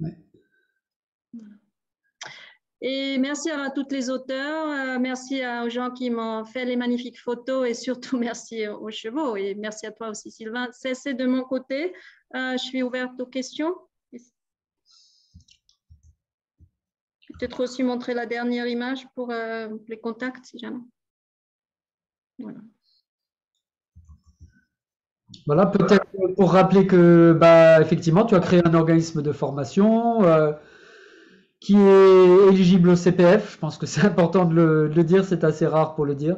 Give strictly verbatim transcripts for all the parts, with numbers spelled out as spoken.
Ouais. Et merci à tous les auteurs, euh, merci aux gens qui m'ont fait les magnifiques photos et surtout merci aux chevaux et merci à toi aussi Sylvain. C'est de mon côté, euh, je suis ouverte aux questions. Je vais peut-être aussi montrer la dernière image pour euh, les contacts si jamais. Voilà. Voilà, peut-être pour rappeler que, bah, effectivement, tu as créé un organisme de formation euh, qui est éligible au C P F. Je pense que c'est important de le, de le dire, c'est assez rare pour le dire.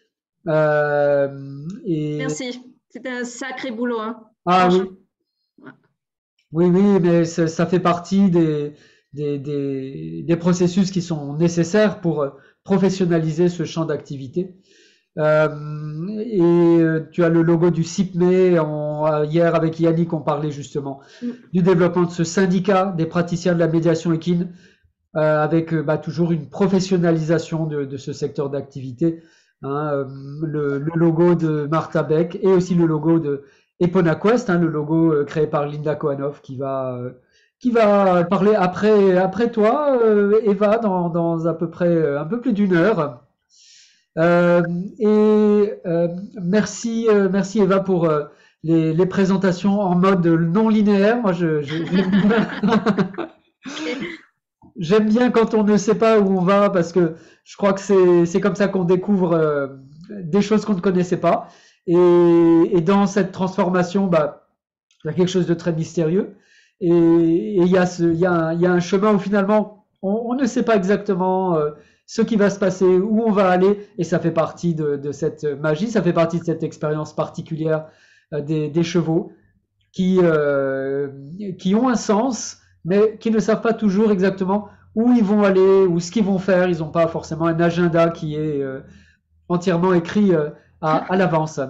Euh, et... Merci, c'était un sacré boulot. Hein. Ah oui, Ouais. oui, oui, mais ça, ça fait partie des, des, des, des processus qui sont nécessaires pour professionnaliser ce champ d'activité. Euh, et euh, tu as le logo du C I P M E. On, hier, avec Yannick, on parlait justement Mm. du développement de ce syndicat des praticiens de la médiation équine, euh, avec bah, toujours une professionnalisation de, de ce secteur d'activité. Hein, euh, le, le logo de Martha Beck et aussi le logo de Epona Quest, hein, le logo euh, créé par Linda Kohanov, qui va euh, qui va parler après après toi, euh, Eva, dans, dans à peu près euh, un peu plus d'une heure. Euh, et euh, merci, euh, merci Eva pour euh, les, les présentations en mode non linéaire. Moi, je, je, j'aime bien. Okay. J'aime bien quand on ne sait pas où on va parce que je crois que c'est c'est comme ça qu'on découvre euh, des choses qu'on ne connaissait pas. Et, et dans cette transformation, bah, il y a quelque chose de très mystérieux. Et, et il y a ce, il y a un, il y a un chemin où finalement on, on ne sait pas exactement euh, ce qui va se passer, où on va aller, et ça fait partie de, de cette magie, ça fait partie de cette expérience particulière euh, des, des chevaux qui, euh, qui ont un sens, mais qui ne savent pas toujours exactement où ils vont aller ou ce qu'ils vont faire. Ils n'ont pas forcément un agenda qui est euh, entièrement écrit euh, à, à l'avance.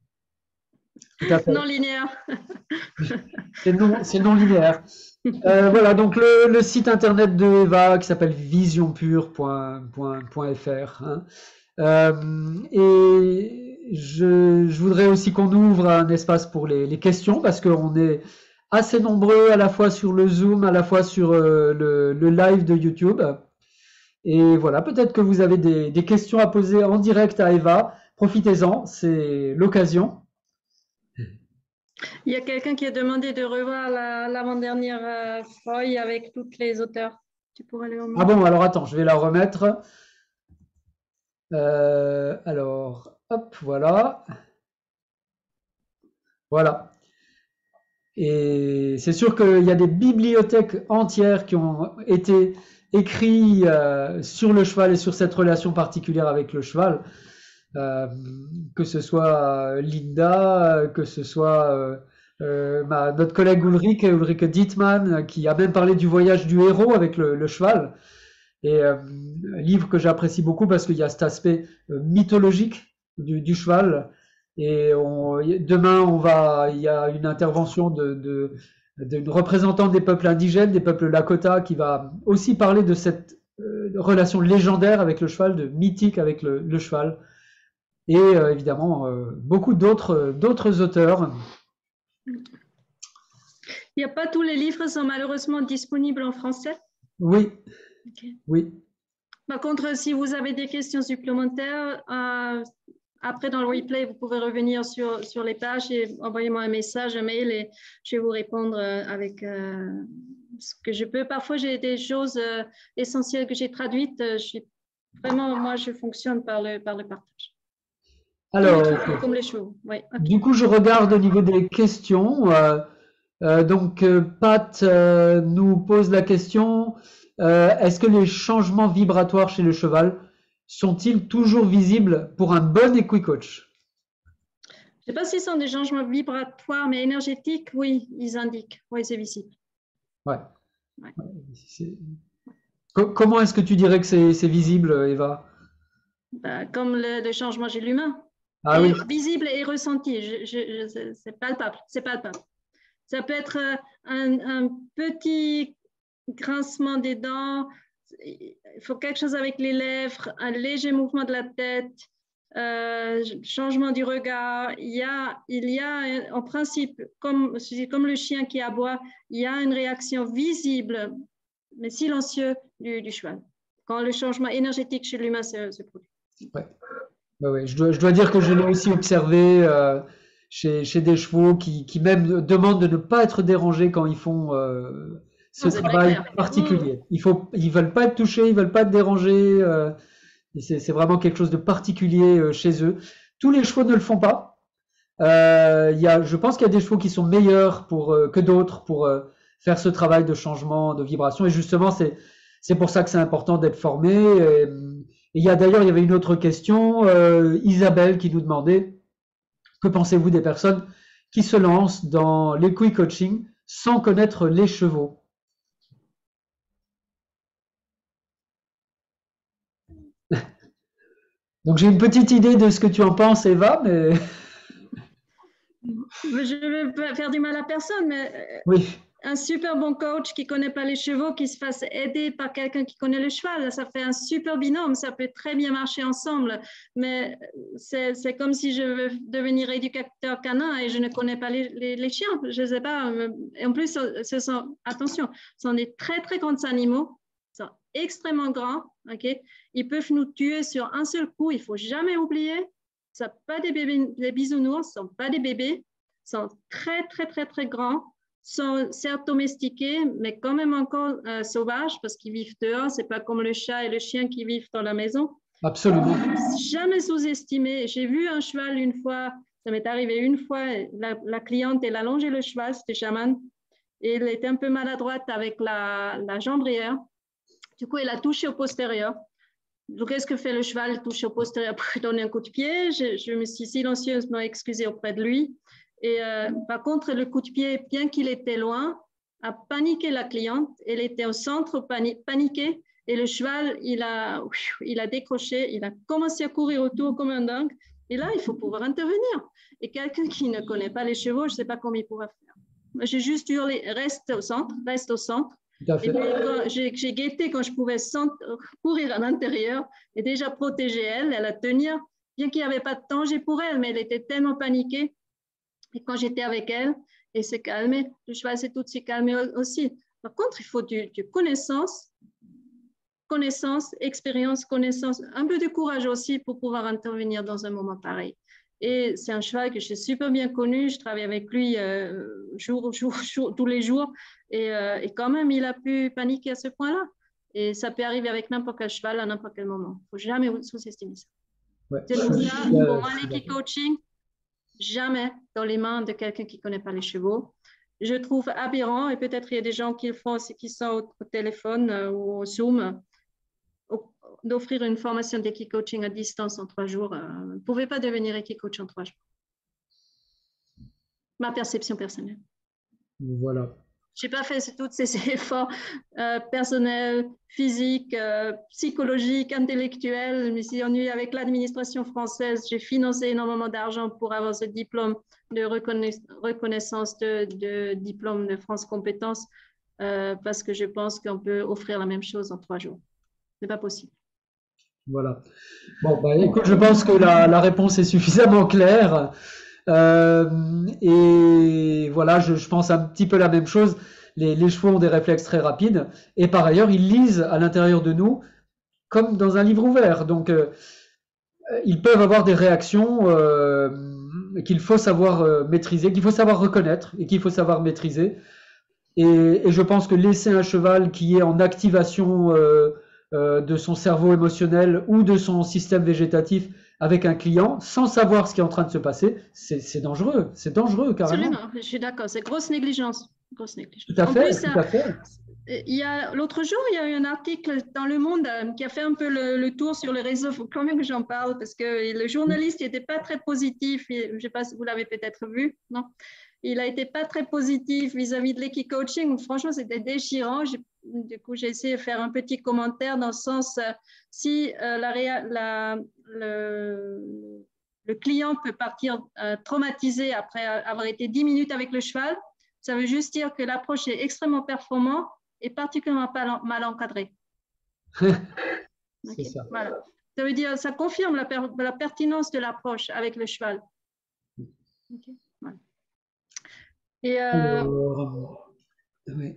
Tout à fait. Non linéaire. C'est non, c'est non linéaire. Euh, voilà, donc le, le site internet de Eva qui s'appelle visionpure point f r. Hein. Euh, et je, je voudrais aussi qu'on ouvre un espace pour les, les questions parce qu'on est assez nombreux à la fois sur le Zoom, à la fois sur euh, le, le live de YouTube. Et voilà, peut-être que vous avez des, des questions à poser en direct à Eva. Profitez-en, c'est l'occasion. Il y a quelqu'un qui a demandé de revoir l'avant-dernière la, euh, feuille avec toutes les auteurs. Tu pourrais le remettre. Ah bon, alors attends, je vais la remettre. Euh, alors, hop, voilà. Voilà. Et c'est sûr qu'il y a des bibliothèques entières qui ont été écrites euh, sur le cheval et sur cette relation particulière avec le cheval. Euh, que ce soit Linda, que ce soit euh, euh, ma, notre collègue Ulrike, Ulrike Dietmann, qui a même parlé du voyage du héros avec le, le cheval. Et euh, un livre que j'apprécie beaucoup parce qu'il y a cet aspect euh, mythologique du, du cheval. Et on, demain, on va, il y a une intervention de, de, d'une représentante des peuples indigènes, des peuples Lakota, qui va aussi parler de cette euh, relation légendaire avec le cheval, de mythique avec le, le cheval. Et euh, évidemment, euh, beaucoup d'autres, d'autres auteurs. Il n'y a pas tous les livres sont malheureusement disponibles en français. Oui. Okay. Oui. Par contre, si vous avez des questions supplémentaires, euh, après dans le replay, vous pouvez revenir sur, sur les pages et envoyer-moi un message, un mail et je vais vous répondre avec euh, ce que je peux. Parfois, j'ai des choses euh, essentielles que j'ai traduites. Je suis, vraiment, moi, je fonctionne par le, par le partage. Alors, comme, les, comme les chevaux. Oui, okay. Du coup, je regarde au niveau des questions. Euh, euh, donc, euh, Pat euh, nous pose la question, euh, est-ce que les changements vibratoires chez le cheval sont-ils toujours visibles pour un bon équicoach? Je ne sais pas si ce sont des changements vibratoires, mais énergétiques, oui, ils indiquent. Oui, c'est visible. Ouais. Ouais. Comment est-ce que tu dirais que c'est visible, Eva? Ben, comme le, le changement chez l'humain. Ah oui. Visible et ressenti. C'est palpable. C'est palpable. Ça peut être un, un petit grincement des dents. Il faut quelque chose avec les lèvres, un léger mouvement de la tête. euh, changement du regard. Il y a, il y a en principe, comme, comme le chien qui aboie, il y a une réaction visible, mais silencieuse du, du cheval, quand le changement énergétique chez l'humain se, se produit. Ouais. Ouais, ouais. Je dois, je dois dire que je l'ai aussi observé euh, chez, chez des chevaux qui, qui même demandent de ne pas être dérangés quand ils font euh, ce Non, c'est très travail clair. particulier. Il faut, ils veulent pas être touchés, ils veulent pas être dérangés. Euh, et c'est, c'est vraiment quelque chose de particulier euh, chez eux. Tous les chevaux ne le font pas. Euh, il y a, je pense qu'il y a des chevaux qui sont meilleurs pour, euh, que d'autres pour euh, faire ce travail de changement, de vibration. Et justement, c'est, c'est pour ça que c'est important d'être formé. Et, et il y a d'ailleurs, il y avait une autre question, euh, Isabelle qui nous demandait, que pensez-vous des personnes qui se lancent dans l'équi-coaching sans connaître les chevaux? Donc j'ai une petite idée de ce que tu en penses, Eva, mais Je ne veux faire du mal à personne, mais oui. Un super bon coach qui ne connaît pas les chevaux, qui se fasse aider par quelqu'un qui connaît le cheval, ça fait un super binôme, ça peut très bien marcher ensemble. Mais c'est comme si je veux devenir éducateur canin et je ne connais pas les, les, les chiens, je ne sais pas. Et en plus, ce sont, attention, ce sont des très très grands animaux, ils sont extrêmement grands, okay? Ils peuvent nous tuer sur un seul coup, il ne faut jamais oublier. Ce ne sont pas des, bébés, des bisounours, ce ne sont pas des bébés, ils sont très très très très grands. Sont certes domestiqués, mais quand même encore euh, sauvages parce qu'ils vivent dehors. C'est pas comme le chat et le chien qui vivent dans la maison. Absolument. Jamais sous-estimé. J'ai vu un cheval une fois, ça m'est arrivé une fois, la, la cliente, elle a longé le cheval, c'était chaman, et elle était un peu maladroite avec la, la jambière. Du coup, elle a touché au postérieur. Donc, qu'est-ce que fait le cheval? Il touche au postérieur pour lui donner un coup de pied. Je, je me suis silencieusement excusée auprès de lui. Et euh, par contre, le coup de pied, bien qu'il était loin, a paniqué la cliente. Elle était au centre, pani paniquée. Et le cheval, il a, il a décroché, il a commencé à courir autour comme un dingue. Et là, il faut pouvoir intervenir. Et quelqu'un qui ne connaît pas les chevaux, je ne sais pas comment il pourra faire. J'ai juste hurlé, reste au centre, reste au centre. J'ai guetté quand je pouvais courir à l'intérieur et déjà protéger elle, elle a tenir. Bien qu'il n'y avait pas de danger pour elle, mais elle était tellement paniquée. Et quand j'étais avec elle, elle s'est calmée. Le cheval s'est tout de suite calmé aussi. Par contre, il faut du, du connaissance, connaissance, expérience, connaissance, un peu de courage aussi pour pouvoir intervenir dans un moment pareil. Et c'est un cheval que j'ai super bien connu. Je travaille avec lui euh, jour, jour, jour, tous les jours. Et, euh, et quand même, il a pu paniquer à ce point-là. Et ça peut arriver avec n'importe quel cheval à n'importe quel moment. Il ne faut jamais sous-estimer ça. Ouais. C'est pour ça, pour moi, l'équi-coaching, jamais dans les mains de quelqu'un qui ne connaît pas les chevaux. Je trouve aberrant, et peut-être il y a des gens qui le font, qui sont au, au téléphone euh, ou au Zoom, d'offrir une formation d'équi-coaching à distance en trois jours. Euh, vous ne pouvez pas devenir équi-coach en trois jours. Ma perception personnelle. Voilà. Je n'ai pas fait tous ces efforts euh, personnels, physiques, euh, psychologiques, intellectuels. Je me suis ennuyée avec l'administration française. J'ai financé énormément d'argent pour avoir ce diplôme de reconna reconnaissance de, de diplôme de France Compétences euh, parce que je pense qu'on peut offrir la même chose en trois jours. Ce n'est pas possible. Voilà. Bon, bah, écoute, je pense que la, la réponse est suffisamment claire. Euh, et voilà, je, je pense un petit peu la même chose. Les, les chevaux ont des réflexes très rapides. Et par ailleurs, ils lisent à l'intérieur de nous comme dans un livre ouvert. Donc, euh, ils peuvent avoir des réactions euh, qu'il faut savoir euh, maîtriser, qu'il faut savoir reconnaître et qu'il faut savoir maîtriser. Et, et je pense que laisser un cheval qui est en activation euh, euh, de son cerveau émotionnel ou de son système végétatif avec un client sans savoir ce qui est en train de se passer, c'est dangereux, c'est dangereux carrément. Absolument, je suis d'accord, c'est grosse négligence. Grosse négligence. Tout à fait, en plus, tout à fait. Il y a l'autre jour, il y a eu un article dans Le Monde euh, qui a fait un peu le, le tour sur les réseaux. Il faut quand même que j'en parle parce que le journaliste n'était pas très positif. Je ne sais pas si vous l'avez peut-être vu, non? Il a été pas très positif vis-à-vis -vis de l'équi-coaching. Franchement, c'était déchirant. Du coup, j'ai essayé de faire un petit commentaire dans le sens euh, si euh, la, la, le, le client peut partir euh, traumatisé après avoir été dix minutes avec le cheval, ça veut juste dire que l'approche est extrêmement performante et particulièrement mal encadrée. C'est okay. ça. Voilà. Ça veut dire, ça confirme la, per, la pertinence de l'approche avec le cheval. Okay. Voilà. Et euh, alors, oui.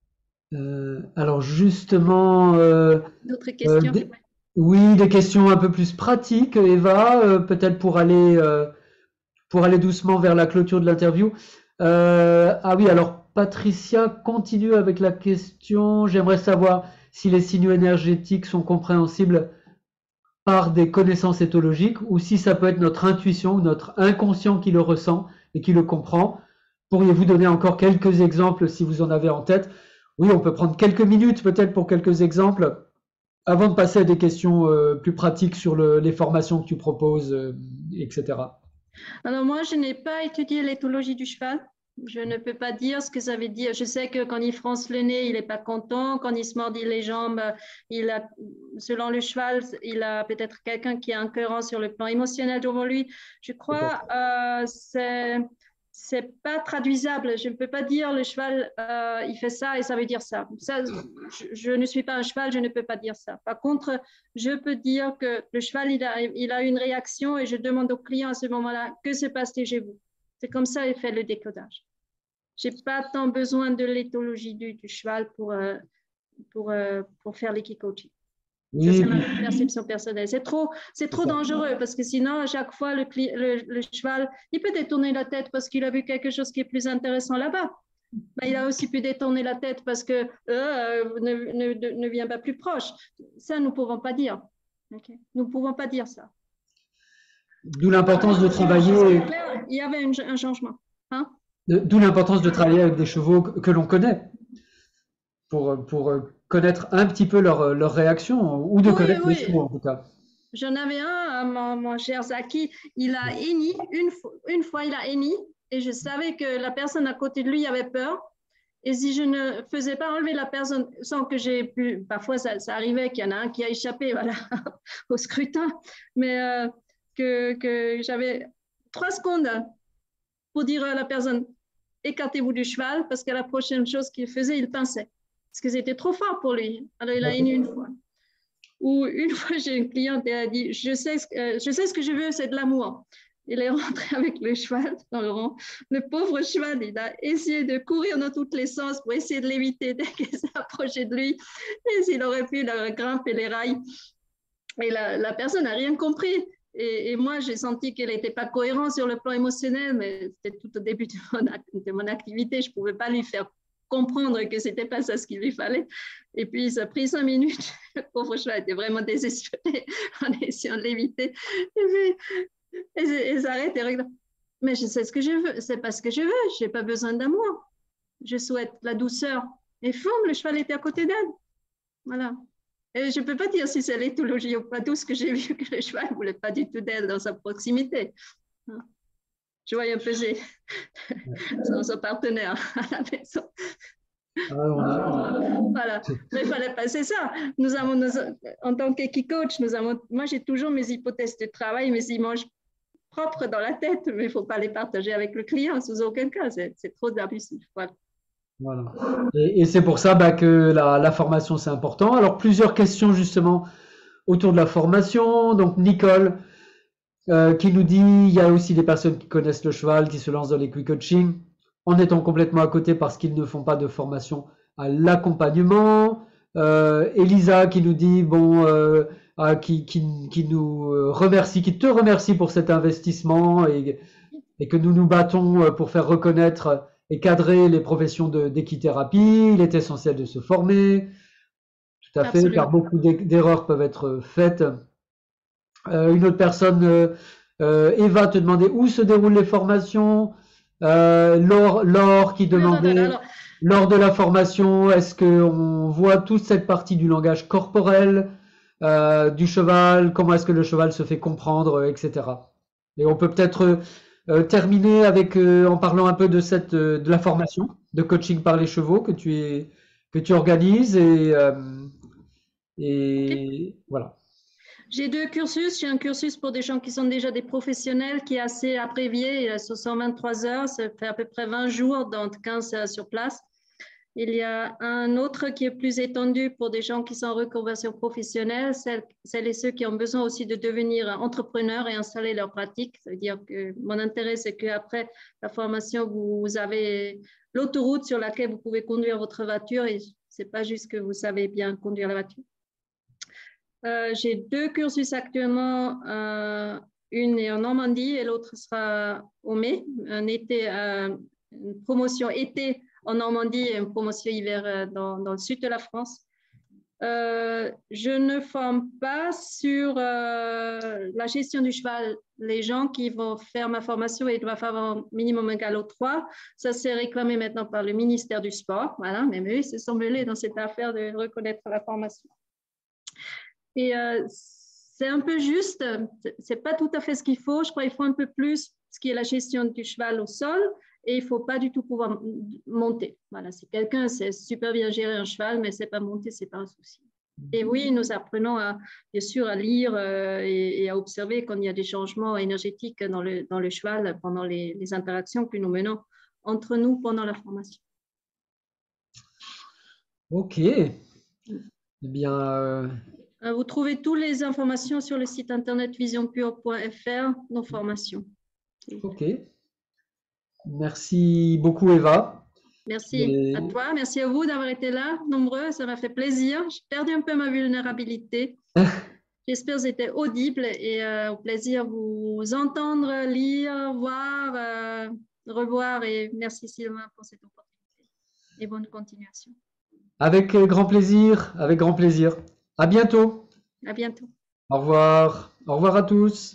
euh, alors justement, euh, d'autres euh, questions? des, oui, des questions un peu plus pratiques, Eva, euh, peut-être pour aller, euh, pour aller doucement vers la clôture de l'interview. Euh, ah oui, alors Patricia continue avec la question. J'aimerais savoir si les signaux énergétiques sont compréhensibles par des connaissances éthologiques ou si ça peut être notre intuition ou notre inconscient qui le ressent et qui le comprend. Pourriez-vous donner encore quelques exemples si vous en avez en tête? Oui, on peut prendre quelques minutes peut-être pour quelques exemples avant de passer à des questions euh, plus pratiques sur le, les formations que tu proposes, euh, et cetera. Alors moi, je n'ai pas étudié l'éthologie du cheval. Je ne peux pas dire ce que ça veut dire. Je sais que quand il fronce le nez, il n'est pas content. Quand il se mordit les jambes, il a, selon le cheval, il a peut-être quelqu'un qui est incohérent sur le plan émotionnel devant lui. Je crois que euh, c'est c'est pas traduisable. Je ne peux pas dire le cheval, euh, il fait ça et ça veut dire ça. ça je, je ne suis pas un cheval, je ne peux pas dire ça. Par contre, je peux dire que le cheval, il a, il a une réaction et je demande au client à ce moment-là, que se passe-t-il chez vous? C'est comme ça qu'il fait le décodage. Je n'ai pas tant besoin de l'éthologie du, du cheval pour, euh, pour, euh, pour faire l'équicoaching. Ça, c'est ma perception personnelle. C'est trop, c'est trop dangereux parce que sinon, à chaque fois, le, le, le cheval, il peut détourner la tête parce qu'il a vu quelque chose qui est plus intéressant là-bas. Ben, il a aussi pu détourner la tête parce que euh, ne, ne, ne vient pas plus proche. Ça, nous ne pouvons pas dire. Okay. Nous ne pouvons pas dire ça. D'où l'importance de travailler. Il y avait une, un changement. Hein? D'où l'importance de travailler avec des chevaux que l'on connaît pour, pour connaître un petit peu leur, leur réaction ou de oui, connaître oui. les chevaux en tout cas. J'en avais un, mon, mon cher Zaki, il a henni, une, une fois il a henni et je savais que la personne à côté de lui avait peur. Et si je ne faisais pas enlever la personne sans que j'ai pu, parfois ça, ça arrivait qu'il y en a un qui a échappé voilà, au scrutin, mais euh, que, que j'avais trois secondes pour dire à la personne, écartez-vous du cheval, parce que la prochaine chose qu'il faisait, il pinçait. Parce que c'était trop fort pour lui. Alors il a henni une fois. Ou une fois, j'ai une cliente qui a dit, je sais, ce, euh, je sais ce que je veux, c'est de l'amour. Il est rentré avec le cheval dans le rang. Le pauvre cheval, il a essayé de courir dans tous les sens pour essayer de l'éviter dès qu'il s'est approché de lui. Et s'il aurait pu la grimper les rails. Et la, la personne n'a rien compris. Et, et moi, j'ai senti qu'elle n'était pas cohérente sur le plan émotionnel, mais c'était tout au début de mon, de mon activité. Je ne pouvais pas lui faire comprendre que ce n'était pas ça ce qu'il lui fallait. Et puis, ça a pris cinq minutes. Le pauvre cheval était vraiment désespéré en essayant de l'éviter. Et puis, et s'arrête et regarde. Mais je sais ce que je veux, c'est pas ce que je veux, je n'ai pas besoin d'amour. Je souhaite la douceur. Et foum, le cheval était à côté d'elle. Voilà. Et je ne peux pas dire si c'est l'éthologie ou pas, tout ce que j'ai vu que le cheval ne voulait pas du tout d'elle dans sa proximité. Je voyais peser son, son partenaire à la maison. Alors, voilà, mais il fallait passer ça. Nous avons, nous, en tant qu'équicoach, nous avons, moi j'ai toujours mes hypothèses de travail, mes images propres dans la tête, mais il ne faut pas les partager avec le client sous aucun cas, c'est trop abusif. Voilà. Voilà. Et, et c'est pour ça bah, que la, la formation c'est important. Alors plusieurs questions justement autour de la formation. Donc Nicole euh, qui nous dit il y a aussi des personnes qui connaissent le cheval, qui se lancent dans l'équicoaching en étant complètement à côté parce qu'ils ne font pas de formation à l'accompagnement. Euh, Elisa qui nous dit bon, euh, ah, qui, qui, qui nous remercie, qui te remercie pour cet investissement et, et que nous nous battons pour faire reconnaître et cadrer les professions d'équithérapie. Il est essentiel de se former, tout à fait, Absolument. Car beaucoup d'erreurs peuvent être faites. Euh, une autre personne, euh, Eva, te demandait où se déroulent les formations. Euh, Laure, Laure qui demandait, non, non, non, lors de la formation, est-ce qu'on voit toute cette partie du langage corporel euh, du cheval, comment est-ce que le cheval se fait comprendre, et cetera. Et on peut peut-être euh, terminer avec, euh, en parlant un peu de, cette, euh, de la formation de coaching par les chevaux que tu, es, que tu organises. Et, euh, et voilà. J'ai deux cursus. J'ai un cursus pour des gens qui sont déjà des professionnels qui est assez abrévié, sur cent vingt-trois heures, ça fait à peu près vingt jours, donc quinze sur place. Il y a un autre qui est plus étendu pour des gens qui sont en reconversion professionnelle, celles, celles et ceux qui ont besoin aussi de devenir entrepreneurs et installer leur pratique. C'est-à-dire que mon intérêt, c'est qu'après la formation, vous avez l'autoroute sur laquelle vous pouvez conduire votre voiture et ce n'est pas juste que vous savez bien conduire la voiture. Euh, j'ai deux cursus actuellement, euh, une est en Normandie et l'autre sera au mai, un été, euh, une promotion été en Normandie et une promotion hiver dans, dans le sud de la France. Euh, je ne forme pas sur euh, la gestion du cheval. Les gens qui vont faire ma formation, ils doivent avoir un minimum un galop trois. Ça, c'est réclamé maintenant par le ministère du Sport. Voilà, même eux, ils se sont mêlés dans cette affaire de reconnaître la formation. Et euh, c'est un peu juste, c'est pas tout à fait ce qu'il faut. Je crois qu'il faut un peu plus ce qui est la gestion du cheval au sol. Et il ne faut pas du tout pouvoir monter. Voilà, si quelqu'un sait super bien gérer un cheval, mais ne sait pas monter, ce n'est pas un souci. Et oui, nous apprenons à, bien sûr à lire euh, et, et à observer quand il y a des changements énergétiques dans le, dans le cheval pendant les, les interactions que nous menons entre nous pendant la formation. Ok. Eh bien, euh... vous trouvez toutes les informations sur le site internet vision pure point F R, nos formations. Ok. Merci beaucoup, Eva. Merci Et... à toi, merci à vous d'avoir été là, nombreux, ça m'a fait plaisir. J'ai perdu un peu ma vulnérabilité. J'espère que c'était audible et euh, au plaisir de vous entendre, lire, voir, euh, revoir et merci Sylvain pour cette opportunité et bonne continuation. Avec grand plaisir, avec grand plaisir. À bientôt. À bientôt. Au revoir. Au revoir à tous.